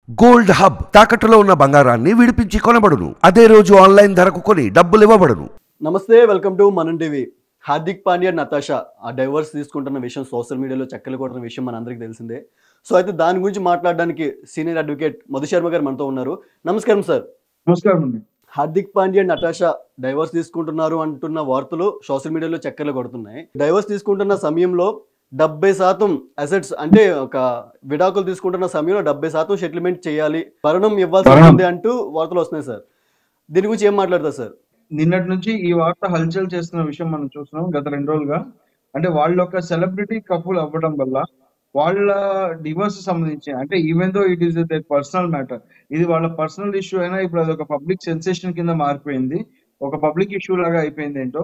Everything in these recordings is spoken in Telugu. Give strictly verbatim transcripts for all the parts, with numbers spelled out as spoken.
గోల్డ్ హబ్ తాకట్టులో ఉన్న బంగారాన్ని విడిపించి కొనబడును. అదే రోజు ఆన్లైన్ ధరకు కొని డబ్బులు ఇవ్వబడును. నమస్తే, welcome to Manam TV. Hardik Pandya, Natasha ఆ డైవర్స్ తీసుకుంటున్న విషయం సోషల్ మీడియాలో చక్కలు కొడుతున్న విషయం మనందరికీ తెలిసిందే. సో అయితే దాని గురించి మాట్లాడడానికి సీనియర్ అడ్వకేట్ మధు శర్మ గారు మనతో ఉన్నారు. నమస్కారం సార్. నమస్కారం అండి. హార్దిక్ పాండ్యా, నతాషా డైవర్స్ తీసుకుంటున్నారు అంటున్న వార్తలు సోషల్ మీడియాలో చక్కర్లు కొడుతున్నాయి. డైవర్స్ తీసుకుంటున్న సమయంలో డెబ్బై శాతం అసెట్స్ అంటే ఒక విడాకులు తీసుకుంటున్న సమయంలో డెబ్బై శాతం సెటిల్మెంట్ చేయాలి, భరణం ఇవ్వాల్సి ఉంటుంది అంటూ వార్తలు వస్తున్నాయి సార్. దీని గురించి ఏం మాట్లాడతారు సార్? నిన్నటి నుంచి ఈ వార్త హల్చల్ చేస్తున్న విషయం మనం చూస్తున్నాం గత రెండు రోజులుగా. అంటే వాళ్ళు ఒక సెలబ్రిటీ కపుల్ అవ్వడం వల్ల వాళ్ళ డివోర్స్ సంబంధించి, అంటే even though it is the personal matter, ఇది వాళ్ళ పర్సనల్ ఇష్యూ అయినా ఇప్పుడు అది ఒక పబ్లిక్ సెన్సేషన్ కింద మారిపోయింది, ఒక పబ్లిక్ ఇష్యూ లాగా అయిపోయింది. ఏంటో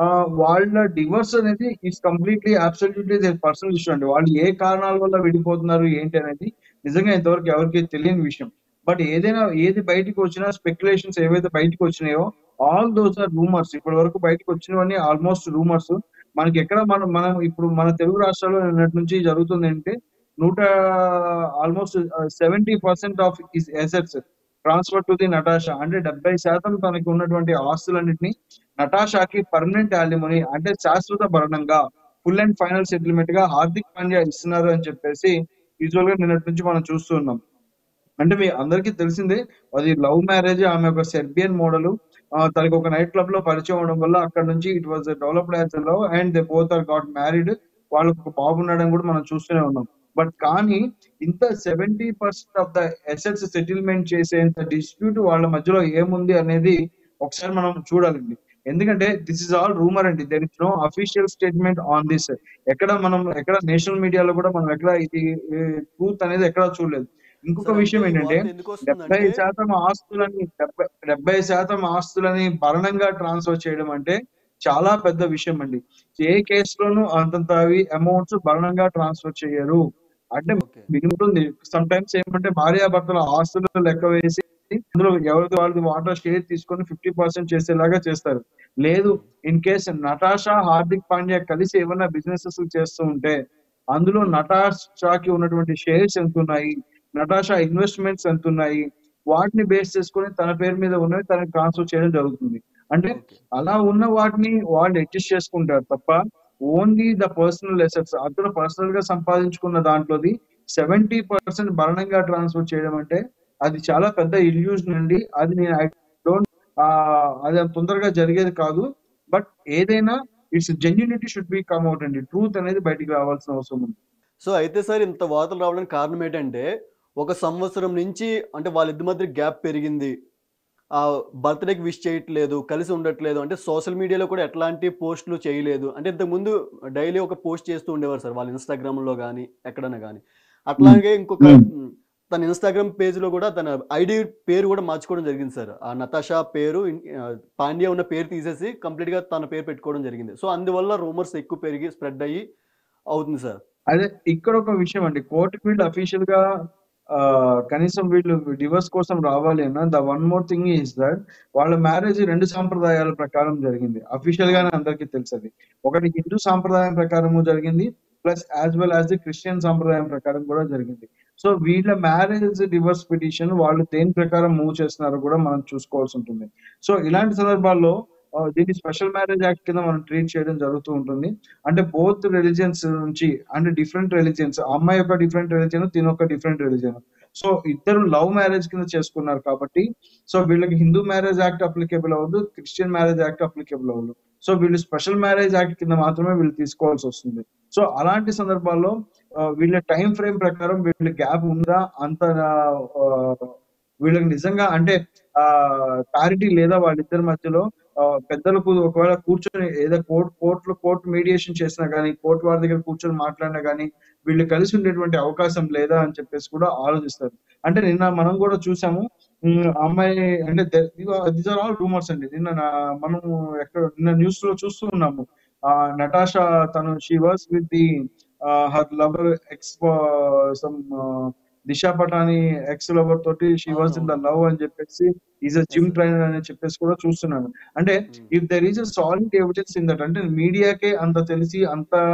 వాళ్ళ డివోర్స్ అనేది is completely absolutely their personal issue అండి. వాళ్ళు ఏ కారణాల వల్ల విడిపోతున్నారు ఏంటి అనేది నిజంగా ఇంతవరకు ఎవరికి తెలియని విషయం. బట్ ఏదైనా ఏది బయటకు వచ్చినా స్పెక్యులేషన్స్ ఏవైతే బయటకు వచ్చినాయో ఆల్ దోస్ ఆర్ రూమర్స్. ఇప్పటి వరకు బయటకు వచ్చినవన్నీ ఆల్మోస్ట్ రూమర్స్. మనకి ఎక్కడ మనం మనం ఇప్పుడు మన తెలుగు రాష్ట్రాల్లో నిన్నటి నుంచి జరుగుతుంది అంటే నూట almost seventy percent of his assets transfer to the Natasha. అంటే డెబ్బై శాతం తనకి ఉన్నటువంటి ఆస్తులన్నింటినీ నటాషాకి పర్మనెంట్ యాలిమనీ అంటే శాశ్వత భరణంగా ఫుల్ అండ్ ఫైనల్ సెటిల్మెంట్ గా హార్దిక్ పాండ్యా ఇస్తున్నారు అని చెప్పేసి యూజువల్ గా నిన్నటి నుంచి మనం చూస్తున్నాం. అంటే మీ అందరికీ తెలిసిందే, అది లవ్ మ్యారేజ్. ఆమె ఒక సెర్బియన్ మోడల్. తనకి ఒక నైట్ క్లబ్ లో పరిచయం అవడం వల్ల అక్కడ నుంచి it was developed as a love and they both are got married. వాళ్ళకు ఒక బాబు ఉన్నాడని కూడా మనం చూస్తూనే ఉన్నాం. బట్ కానీ ఇంత seventy percent of the assets settlement చేసేంత డిస్ప్యూట్ వాళ్ళ మధ్యలో ఏముంది అనేది ఒకసారి మనం చూడాలండి. ఎందుకంటే దిస్ ఇస్ ఆల్ రూమర్ అండి. There is no official statement on this. ఎక్కడ మనం ఎక్కడ నేషనల్ మీడియాలో కూడా మనం ఎక్కడ ఇది ట్రూత్ అనేది ఎక్కడ చూడలేదు. ఇంకొక విషయం ఏంటంటే డెబ్బై శాతం ఆస్తులని డెబ్బై డెబ్బై శాతం ఆస్తులని భరణంగా ట్రాన్స్ఫర్ చేయడం అంటే చాలా పెద్ద విషయం అండి. ఏ కేసులోనూ అంతంత అమౌంట్స్ భరణంగా ట్రాన్స్ఫర్ చేయరు. అంటే మిగులుతుంది. సమ్ టైమ్స్ ఏమంటే భార్యాభర్తల ఆస్తులు లెక్క వేసి అందులో ఎవరిది వాళ్ళది వాటర్ షేర్ తీసుకొని ఫిఫ్టీ పర్సెంట్ చేసేలాగా చేస్తారు. లేదు, ఇన్ కేస్ నటాషా హార్దిక్ పాండ్యా కలిసి ఏమైనా బిజినెసెస్ చేస్తూ ఉంటే అందులో నటాషాకి ఉన్నటువంటి షేర్స్ ఎంత ఉన్నాయి, నటాషా ఇన్వెస్ట్మెంట్స్ ఎంత ఉన్నాయి, వాటిని బేస్ చేసుకొని తన పేరు మీద ఉన్నవి తనకి ట్రాన్స్ఫర్ చేయడం జరుగుతుంది. అంటే అలా ఉన్న వాటిని వాళ్ళు అడ్జస్ట్ చేసుకుంటారు తప్ప ఓన్లీ ద పర్సనల్ అసెట్స్ అతను పర్సనల్ గా సంపాదించుకున్న దాంట్లోది సెవెంటీ పర్సెంట్ భరణంగా ట్రాన్స్ఫర్ చేయడం అంటే అది చాలా పెద్ద ఇల్యూజన్ అండి. అది నేను ఐ డోంట్ అది తొందరగా జరిగేది కాదు. బట్ ఏదైనా it's genuinity should be come out అండి. ట్రూత్ అనేది బయటికి రావాల్సిన అవసరం ఉంది. సో అయితే సార్, ఇంత వార్తలు రావడానికి కారణం ఏంటంటే ఒక సంవత్సరం నుంచి అంటే వాళ్ళిద్దరి మధ్య గ్యాప్ పెరిగింది, ఆ బర్త్డేకి విష్ చేయట్లేదు, కలిసి ఉండట్లేదు, అంటే సోషల్ మీడియాలో కూడా ఎట్లాంటి పోస్టులు చేయలేదు. అంటే ఇంతకుముందు డైలీ ఒక పోస్ట్ చేస్తూ ఉండేవారు సార్ వాళ్ళ ఇన్స్టాగ్రామ్లో కానీ ఎక్కడైనా కానీ. అట్లాగే ఇంకొక తన ఇన్స్టాగ్రామ్ పేజ్లో కూడా తన ఐడి పేరు కూడా మార్చుకోవడం జరిగింది సార్. ఆ నతాషా పేరు పాండ్యా ఉన్న పేరు తీసేసి కంప్లీట్గా తన పేరు పెట్టుకోవడం జరిగింది. సో అందువల్ల రూమర్స్ ఎక్కువ పెరిగి స్ప్రెడ్ అయ్యి అవుతుంది సార్. అదే ఇక్కడ ఒక విషయం అండి. కోర్టుకి వీళ్ళు అఫీషియల్ గా కనీసం వీళ్ళు డివోర్స్ కోసం రావాలి అన్న the one more thing is that వాళ్ళ మ్యారేజ్ రెండు సాంప్రదాయాల ప్రకారం జరిగింది. అఫీషియల్ గానే అందరికీ తెలుసది. ఒకటి హిందూ సాంప్రదాయం ప్రకారము జరిగింది, plus as well as the Christian సాంప్రదాయం ప్రకారం కూడా జరిగింది. సో వీళ్ళ మ్యారేజ్ డివోర్స్ పిటిషన్ వాళ్ళు దేని ప్రకారం మూవ్ చేస్తున్నారో కూడా మనం చూసుకోవాల్సి ఉంటుంది. సో ఇలాంటి సందర్భాల్లో దీన్ని స్పెషల్ మ్యారేజ్ యాక్ట్ కింద మనం ట్రీట్ చేయడం జరుగుతూ ఉంటుంది. అంటే బోత్ రిలీజియన్స్ నుంచి అంటే డిఫరెంట్ రిలీజియన్స్, అమ్మాయి ఒక డిఫరెంట్ రిలీజియన్, తిన ఒక డిఫరెంట్ రిలీజియన్. సో ఇద్దరు లవ్ మ్యారేజ్ కింద చేసుకున్నారు కాబట్టి సో వీళ్ళకి హిందూ మ్యారేజ్ యాక్ట్ అప్లికేబుల్ అవ్వదు, క్రిస్టియన్ మ్యారేజ్ యాక్ట్ అప్లికేబుల్ అవ్వదు. సో వీళ్ళు స్పెషల్ మ్యారేజ్ యాక్ట్ కింద మాత్రమే వీళ్ళు తీసుకోవాల్సి వస్తుంది. సో అలాంటి సందర్భాల్లో వీళ్ళ టైం ఫ్రేమ్ ప్రకారం వీళ్ళ గ్యాప్ ఉందా, అంత వీళ్ళకి నిజంగా అంటే ఆ క్లారిటీ లేదా వాళ్ళిద్దరి మధ్యలో పెద్దలకు ఒకవేళ కూర్చొని ఏదో కోర్టు కోర్టులో కోర్టు మీడియేషన్ చేసినా కానీ, కోర్టు వారి దగ్గర కూర్చొని మాట్లాడినా కానీ వీళ్ళు కలిసి ఉండేటువంటి అవకాశం లేదా అని చెప్పేసి కూడా ఆలోచిస్తారు. అంటే నిన్న మనం కూడా చూసాము, అమ్మాయి అంటే దీస్ ఆర్ ఆల్ రూమర్స్ అండి. నిన్న మనం ఎక్కడ నిన్న న్యూస్ లో చూస్తూ ఉన్నాము, ఆ నటాషా తను she was with the her lover ex some Disha Patani ex lover తోటి she was in the love అని చెప్పేసి ఈజ్ అ జిమ్ ట్రైనర్ అని చెప్పేసి కూడా చూస్తున్నాను. అంటే if there is a solid evidence in that, అంటే మీడియాకే అంత తెలిసి అంత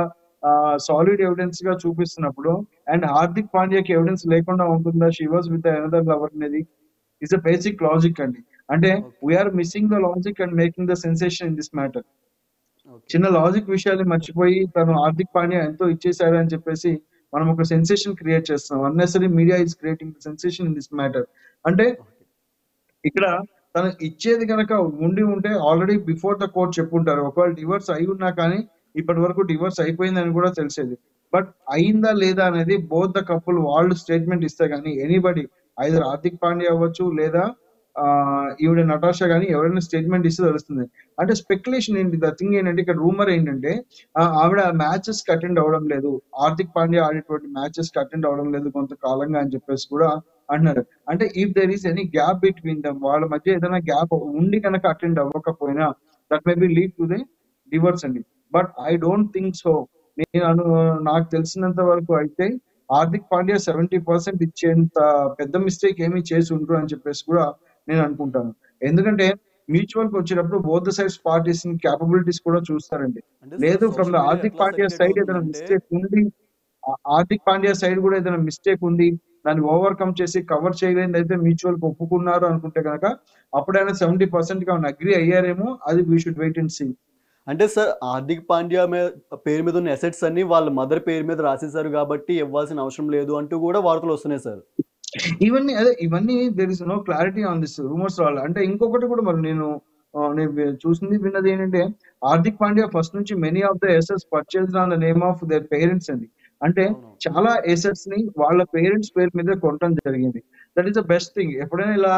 సాలిడ్ ఎవిడెన్స్ గా చూపిస్తున్నప్పుడు అండ్ హార్దిక్ పాండ్యాకి ఎవిడెన్స్ లేకుండా ఉంటుందా she was with another lover అనేది ఇస్ అ బేసిక్ లాజిక్ అండి. అంటే okay. We're missing the logic and making the sensation in this matter. Okay. చిన్న లాజిక్ విషయాన్ని మర్చిపోయి తను హార్దిక్ పాండ్యా ఎంతో ఇచ్చేసాడు అని చెప్పేసి మనం ఒక సెన్సేషన్ క్రియేట్ చేస్తున్నాం. Unnecessary media is creating sensation in this matter. అంటే ఓకే. ఇక్కడ తను ఇచ్చేది కనుక ఉండి ఉంటే ఆల్రెడీ బిఫోర్ ద కోర్ట్ చెప్పుంటారు. ఒకవేళ డివర్స్ అయి ఉన్నా కానీ ఇప్పటి వరకు డివర్స్ అయిపోయిందని కూడా తెలిసేది. బట్ అయిందా లేదా అనేది బోత్ ద కపుల్ వాళ్ళు స్టేట్మెంట్ ఇస్తే కానీ ఎనీబడి ఐదర్ హార్దిక్ పాండ్యా అవ్వచ్చు లేదా ఆ ఈవిడ నటాషా కానీ ఎవరైనా స్టేట్మెంట్ ఇస్తే తెలుస్తుంది. అంటే స్పెక్యులేషన్ ఏంటి, ద థింగ్ ఏంటంటే ఇక్కడ రూమర్ ఏంటంటే ఆ, ఆవిడ మ్యాచెస్ కి అటెండ్ అవ్వడం లేదు, హార్దిక్ పాండ్యా ఆడేటువంటి మ్యాచెస్ కి అటెండ్ అవ్వడం లేదు కొంతకాలంగా అని చెప్పేసి కూడా అంటున్నారు. అంటే if there is any gap between them, వాళ్ళ మధ్య ఏదైనా గ్యాప్ ఉండి కనుక అటెండ్ అవ్వకపోయినా that may be lead to the divorce అండి. But I don't think so. నేను అను నాకు తెలిసినంత వరకు అయితే హార్దిక్ పాండ్యా సెవెంటీ పర్సెంట్ ఇచ్చేంత పెద్ద మిస్టేక్ ఏమీ చేసి ఉండరు అని చెప్పేసి కూడా నేను అనుకుంటాను. ఎందుకంటే మ్యూచువల్ కి వచ్చేటప్పుడు బోత్ సైడ్స్ పార్టీస్ క్యాపబిలిటీస్ కూడా చూస్తారండి. అంటే సార్ లేదు from the social media Hardik ఎట్లా పాండ్యా సర్క్యులేట్ సైడ్ ఏదైనా అవుతుందంటే మిస్టేక్ ఉంది, ఆ- హార్దిక్ పాండ్యా సైడ్ కూడా ఏదైనా మిస్టేక్ ఉంది, దాన్ని ఓవర్కమ్ చేసి కవర్ చేయలేని అయితే మ్యూచువల్ కి ఒప్పుకున్నారు అనుకుంటే కనుక అప్పుడైనా సెవెంటీ పర్సెంట్ గా అగ్రి అయ్యారేమో, అది we should wait and see. అంటే సార్ హార్దిక్ పాండ్యా మీద పేరు మీద ఉన్న అసెట్స్ అన్ని వాళ్ళ మదర్ పేరు మీద రాసేసారు కాబట్టి ఇవ్వాల్సిన అవసరం లేదు అంటూ కూడా వార్తలు వస్తున్నాయి సార్. ఇవన్నీ అదే ఇవన్నీ there is no clarity on this rumours వల్ల. అంటే ఇంకొకటి కూడా మరి నేను ఆ, నేను వి- చూసింది విన్నది ఏంటంటే హార్దిక్ పాండ్యా ఫస్ట్ నుంచి many of the assets purchase on the name of their parents అండి. అంటే అవును. చాలా ఎసెట్స్ ని వాళ్ళ పేరెంట్స్ పేరు మీద కొనడం జరిగింది. That is the best thing. ఎప్పుడైనా ఇలా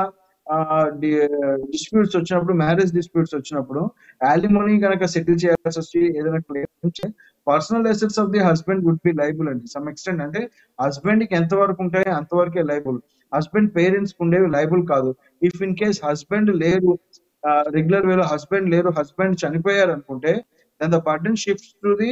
డిస్ప్యూట్స్ వచ్చినప్పుడు, మ్యారేజ్ డిస్ప్యూట్స్ వచ్చినప్పుడు యాలిమనీ కనుక సెటిల్ చేయాల్సి వచ్చి ఏదైనా claim personal assets of the husband would be liable అండి సమ్ ఎక్స్టెంట్. అంటే హస్బెండ్ కి ఎంత వరకు ఉంటాయో అంతవరకే లైబుల్, హస్బెండ్ పేరెంట్స్ కి ఉండేవి లైబుల్ కాదు. ఇఫ్ ఇన్ కేస్ హస్బెండ్ లేరు, రెగ్యులర్ వేలో హస్బెండ్ లేరు, హస్బెండ్ చనిపోయారు అనుకుంటే then the burden shifts to the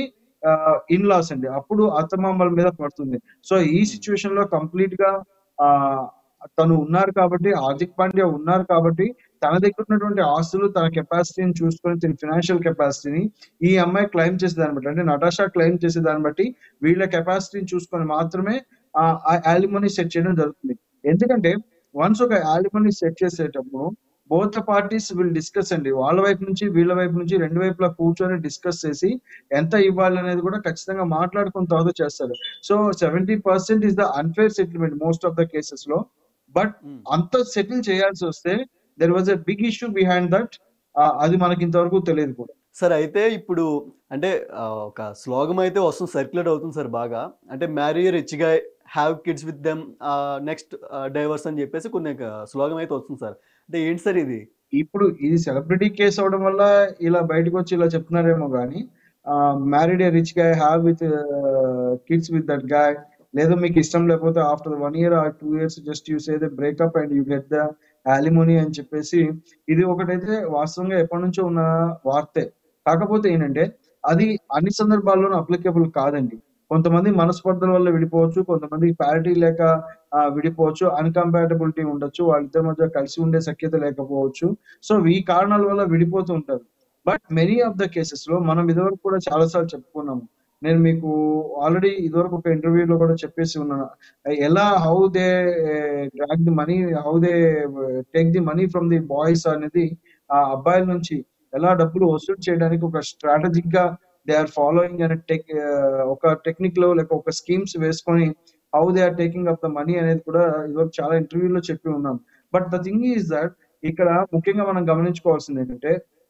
in laws అండి. అప్పుడు అత్తమామల మీద పడుతుంది. సో ఈ Hmm. సిచ్యువేషన్ లో కంప్లీట్ గా ఆ తను ఉన్నారు కాబట్టి, హార్దిక్ పాండ్యా ఉన్నారు కాబట్టి తన దగ్గర ఉన్నటువంటి ఆస్తులు, తన కెపాసిటీని చూసుకొని, తన ఫినాన్షియల్ కెపాసిటీని ఈ అమ్మాయి క్లెయిమ్ చేసే దాన్ని బట్టి, అంటే నటాషా క్లెయిమ్ చేసే దాన్ని బట్టి వీళ్ళ కెపాసిటీని చూసుకొని మాత్రమే ఆ యాలిమనీ సెట్ చేయడం జరుగుతుంది. ఎందుకంటే వన్స్ ఒక యాలిమనీ సెట్ చేసేటప్పుడు both the parties will discuss అండి. వాళ్ళ వైపు నుంచి వీళ్ళ వైపు నుంచి రెండు వైపులా కూర్చొని డిస్కస్ చేసి ఎంత ఇవ్వాలి అనేది కూడా ఖచ్చితంగా మాట్లాడుకున్న తర్వాత చేస్తారు. So seventy percent is the unfair settlement most of the cases లో. But Hmm. అంత సెటిల్ చేయాల్సి వస్తే there was a big issue behind that. అది మనకి ఇంతవరకు తెలియదు కూడా. సార్ అయితే ఇప్పుడు అంటే ఆ, ఒక స్లోగం అయితే వస్తుంది, సర్క్యులేట్ అవుతుంది సార్ బాగా. అంటే మ్యారీ రిచ్ గా have kids with them next divorce అని చెప్పేసి కొన్ని స్లోగం అయితే వస్తుంది సార్. అంటే ఏంటి సార్ ఇది? ఇప్పుడు ఇది సెలబ్రిటీ కేసు అవడం వల్ల ఇలా బయటకు వచ్చి ఇలా చెప్తున్నారేమో కానీ married a rich guy have with kids with that guy, లేదా మీకు ఇష్టం లేకపోతే after one year or two years just you say the breakup and you get the alimony అని చెప్పేసి, ఇది ఒకటైతే వాస్తవంగా ఎప్పటి నుంచో ఉన్న వార్తే. కాకపోతే ఏంటంటే అది అన్ని సందర్భాల్లోనూ అప్లికేబుల్ కాదండి. కొంతమంది మనస్పర్ధల వల్ల విడిపోవచ్చు, కొంతమంది ప్యారిటీ లేక ఆ, విడిపోవచ్చు, అన్కంపాటబిలిటీ ఉండొచ్చు, వాళ్ళిద్దరి మధ్య కలిసి ఉండే సఖ్యత లేకపోవచ్చు. సో ఈ కారణాల వల్ల విడిపోతూ ఉంటారు. But many of the cases లో మనం ఇదివరకు కూడా చాలా సార్లు చెప్పుకున్నాము. నేను మీకు ఆల్రెడీ ఇదివరకు ఒక ఇంటర్వ్యూలో కూడా చెప్పేసి ఉన్నాను ఎలా how they drag the money, how they take the money from the boys అనేది, ఆ అబ్బాయిల నుంచి ఎలా డబ్బులు వసూలు చేయడానికి ఒక స్ట్రాటజిక్ గా దే ఆర్ ఫాలోయింగ్ అనే టెక్ ఒక టెక్నిక్ లో లేక ఒక స్కీమ్స్ వేసుకొని how they are taking up the money అనేది కూడా ఇదివరకు చాలా ఇంటర్వ్యూలో చెప్పి ఉన్నాం. But the thing is that ఇక్కడ ముఖ్యంగా మనం గమనించుకోవాల్సింది ఏంటంటే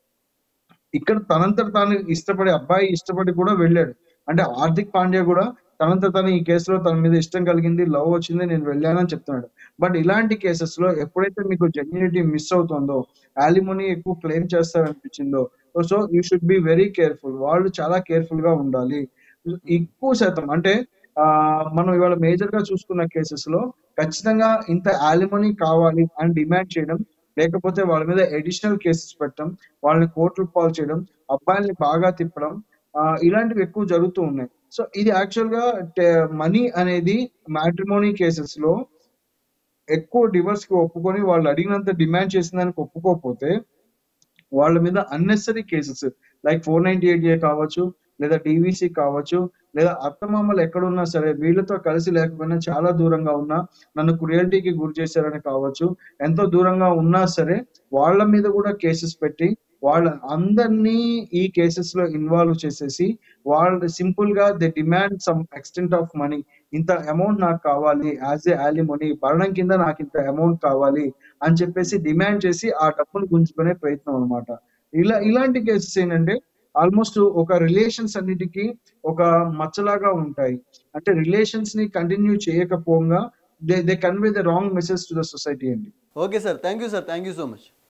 ఇక్కడ తనంతట తాను ఇష్టపడి, అబ్బాయి ఇష్టపడి కూడా వెళ్ళాడు. అంటే హార్దిక్ పాండ్యా కూడా తనంతట తాను ఈ కేసులో తన మీద ఇష్టం కలిగింది, లవ్ వచ్చింది, నేను వెళ్ళానని చెప్తున్నాడు. బట్ ఇలాంటి కేసెస్ లో ఎప్పుడైతే మీకు జెన్యూనిటీ మిస్ అవుతుందో, యాలిమోనీ ఎక్కువ క్లెయిమ్ చేస్తారనిపించిందో, so you should be very careful. వాళ్ళు చాలా కేర్ఫుల్ గా ఉండాలి. ఎక్కువ శాతం అంటే ఆ మనం ఇవాళ మేజర్ గా చూసుకున్న కేసెస్ లో ఖచ్చితంగా ఇంత యాలిమోనీ కావాలి అని డిమాండ్ చేయడం, లేకపోతే వాళ్ళ మీద అడిషనల్ కేసెస్ పెట్టడం, వాళ్ళని కోర్టులు పాలు చేయడం, అబ్బాయిల్ని బాగా తిప్పడం, ఆ, ఇలాంటివి ఎక్కువ జరుగుతూ ఉన్నాయి. సో ఇది యాక్చువల్ గా మనీ అనేది మ్యాట్రిమోనీ కేసెస్ లో ఎక్కువ డివర్స్ కి ఒప్పుకొని వాళ్ళు అడిగినంత డిమాండ్ చేసిన దానికి ఒప్పుకోకపోతే వాళ్ళ మీద unnecessary cases like four ninety eight A కావచ్చు, లేదా డీవీసీ కావచ్చు, లేదా అత్తమామలు ఎక్కడున్నా సరే వీళ్ళతో కలిసి లేకపోయినా చాలా దూరంగా ఉన్నా, నన్ను క్రుయల్టీకి గురి చేశారని కావచ్చు, ఎంతో దూరంగా ఉన్నా సరే వాళ్ళ మీద కూడా కేసెస్ పెట్టి వాళ్ళ అందరినీ ఈ కేసెస్ లో ఇన్వాల్వ్ చేసేసి వాళ్ళు సింపుల్ గా they demand some extent of money. ఇంత అమౌంట్ నాకు కావాలి, యాజ్ ఏ యాలిమనీ భరణం కింద నాకు ఇంత అమౌంట్ కావాలి అని చెప్పేసి డిమాండ్ చేసి ఆ డబ్బును గుంజుకునే ప్రయత్నం అన్నమాట. ఇలా ఇలాంటి కేసెస్ ఏంటంటే ఆల్మోస్ట్ ఒక రిలేషన్స్ అన్నిటికీ ఒక మచ్చలాగా ఉంటాయి. అంటే రిలేషన్స్ ని కంటిన్యూ చేయకపోగా they they convey the wrong message to the society అండి. Okay sir. Thank you sir. Thank you so much.